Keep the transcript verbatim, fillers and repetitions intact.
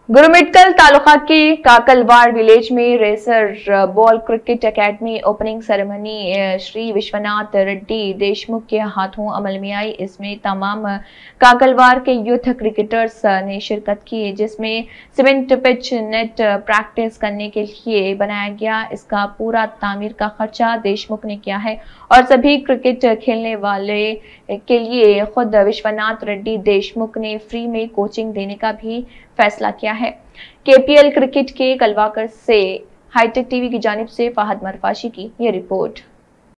गुरुमिठकल तालुका के काकलवाड़ विलेज में racer ball cricket academy opening ceremony Shri Vishwanath Reddy Deshmukh के हाथों अमल में आई। इसमें तमाम काकलवाड़ के यूथ क्रिकेटर्स ने शिरकत की, जिसमें सीमेंट पिच नेट प्रैक्टिस करने के लिए बनाया गया। इसका पूरा तामीर का खर्चा देशमुख ने किया है और सभी क्रिकेट खेलने वाले के लिए खुद विश्वनाथ रेड्डी देशमुख ने फ्री में कोचिंग देने का भी फैसला किया है। केपीएल क्रिकेट के कलवाकर से हाईटेक टीवी की जानिब से फहद मरफाशी की ये रिपोर्ट।